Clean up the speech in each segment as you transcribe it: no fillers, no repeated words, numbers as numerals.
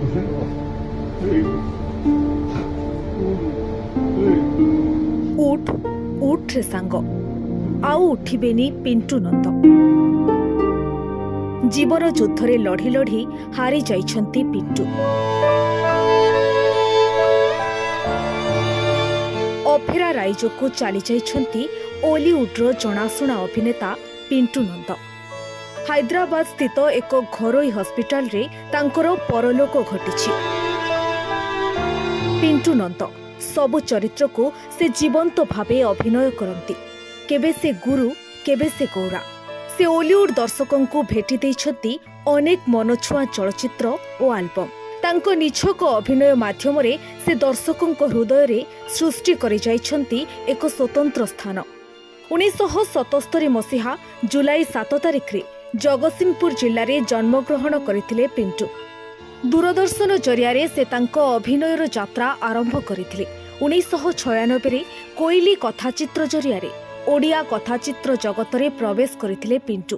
उठ उठ रे सांग आउ उठिबेनी पिंटू नंद। जीवन युद्धरे लढ़ी लढ़ी हारी जाइछंती पिंटू। अफेरा राइजो को चली जाइछंती ओलीवुड्र जनाशुना अभिनेता पिंटू नंद। हैदराबाद स्थित एक घरोई हॉस्पिटल रे तांकर परलोक घटिछि। पिंटू नंद सबु चरित्र को से जीवंत भावे अभिनय करती। केबे से गुरु केबे से गौरा। से ओलीवुड दर्शकों को भेटी देइछंती अनेक मनछुआ चलचित्र और आल्बम। तांको निछक अभिनय माध्यम रे से दर्शकों हृदय रे सृष्टि करि जाइछंती एक स्वतंत्र स्थान। 1977 मसीहा जुलाई 7 तारिख रे जगतसिंहपुर जिल्ला रे जन्मग्रहण करथिले पिंटू। दूरदर्शन जरिया से तांको अभिनयर यात्रा आरंभ करथिले। 1996 रे कोइली कथाचित्र जरिया ओडिया कथाचित्र जगत रे प्रवेश करथिले पिंटू।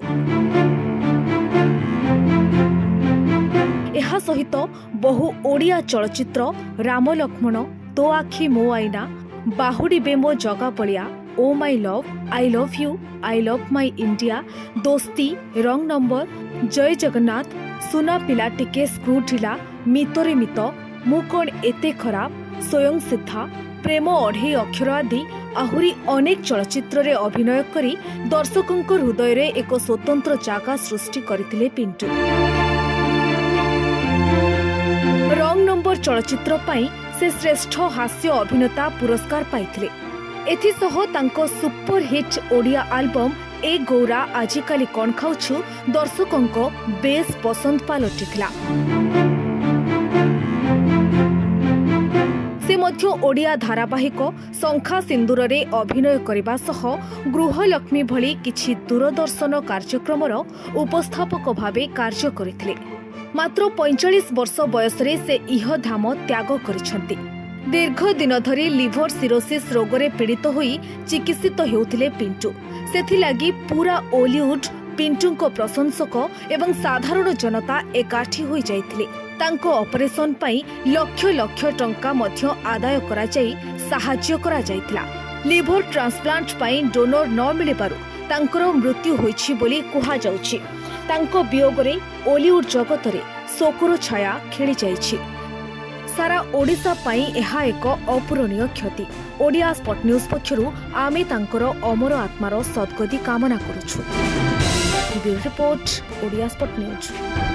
एहा सहित बहु ओडिया चलचित्र राम लक्ष्मण, तो आखि मो आईना, बाहुडीबे मो Jaga Balia, O my love, I love you, I love my India, दोस्ती, रंग नंबर, जय जगन्नाथ, सुना पिला टिके स्क्रू ढिला, मितरे मित, मु कोन एते खराब, स्वयं सिद्धा, प्रेम अढ़े अक्षर आदि आहुरी अनेक चलचित्र रे अभिनय करी दर्शकों हृदय रे एक स्वतंत्र जागा सृष्टि करथिले पिंटू। रंग नंबर चलचित्र पाई से श्रेष्ठ हास्य अभिनेता पुरस्कार पाइथिले। एथिसह तांको सुपर हिट ओडिया आल्बम ए गौरा आजिकाली कौन खाउछु दर्शकों को बेस पसंद पालटिथिला। से मध्य ओडिया धारावाहिक शंखा सिंदूर रे अभिनय करबा सह गृहलक्ष्मी भली किछि दूरदर्शन कार्यक्रमर उपस्थापक भावे कार्य करथिले। मात्र 45 वर्ष बयस रे से इह धाम त्याग करिसंती। दीर्घ दिन धरी लिभर सिरोसिस रोगरे पीड़ित होई चिकित्सित हेउथिले पिंटू। सेथिलागी पूरा ओलीवुड पिंटू को प्रशंसक एवं साधारण जनता एकाठी होई जाइथिले। तांको ऑपरेशन पाई लक्ष लक्ष टंका मध्य आदाय करा जाई सहाय्य करा जाइथिला। लिभर ट्रांसप्लांट पाई डोनर न मिलिबारु तांकर मृत्यु होईछि बोली कुहा जाउछि। तांको वियोगरे ओलीवुड जगत रे शोकर छाया खेली जाइछि। सारा ओडिशा पाई एहा एक अपूरणीय क्षति। ओडिया स्पॉट न्यूज पक्षरु आमे तांकर अमर आत्मार सद्गति कामना करूछु। Bureau report Odia spot news.